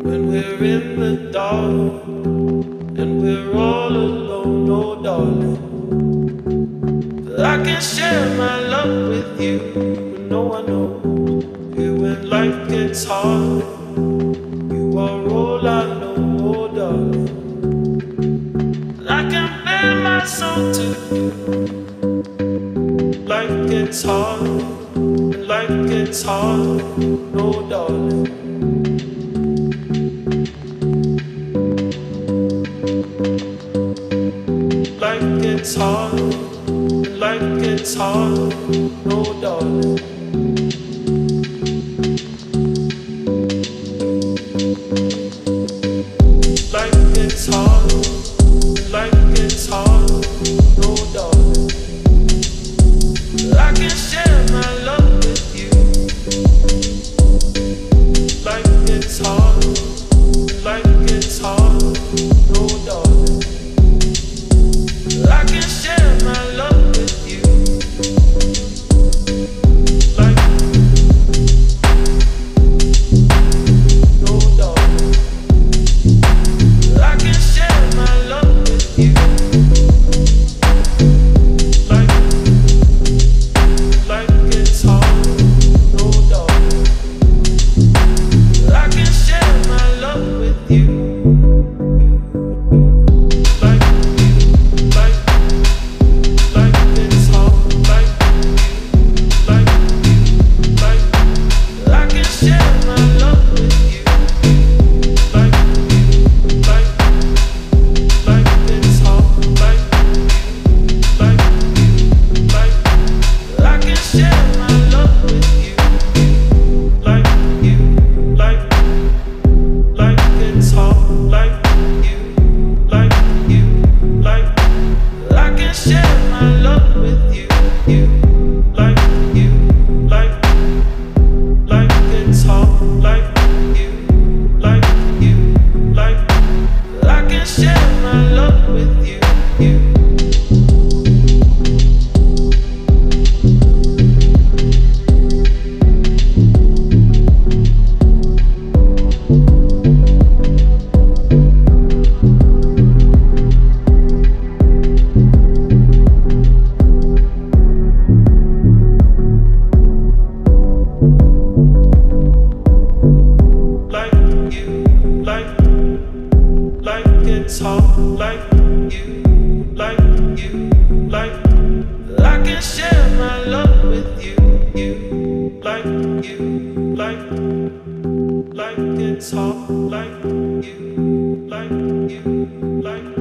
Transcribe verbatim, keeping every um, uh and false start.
when we're in the dark and we're all alone, oh darling. I can share my love with you, but no one knows it when life gets hard. You are all I know, oh darling. I can bear my soul to you. Life gets hard, and life gets hard, no darling. Life gets hard, and life gets hard, no darling. Life gets hard, and life gets hard, no darling. I can share my love with you. Life gets hard, and life gets hard, no darling. I can share my love with you. Like, no darling. I can share my love with you. Like, life gets hard, no darling. I can share my love with you. It's hard like you, like you, like I can share my love with you, you, like you, like like it's hard like you, like you, like